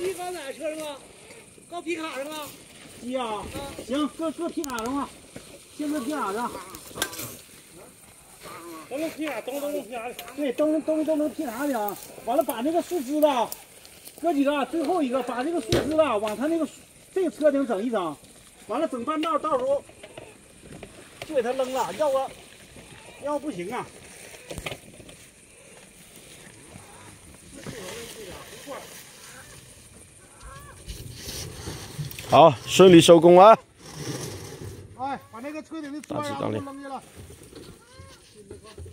鸡搁哪车上啊？搁皮卡上啊？ 鸡啊，行，搁皮卡上吧，先搁皮卡上。 都能皮卡，都能皮卡。 对，都能皮卡去啊。完了，把那个树枝子哥几个，最后一个把这个树枝子往他那个这个车顶整一整，完了整半道，到时候就给他扔了，要不行啊。 好，顺利收工了。 哎，把那个车顶的砖然后扔下了。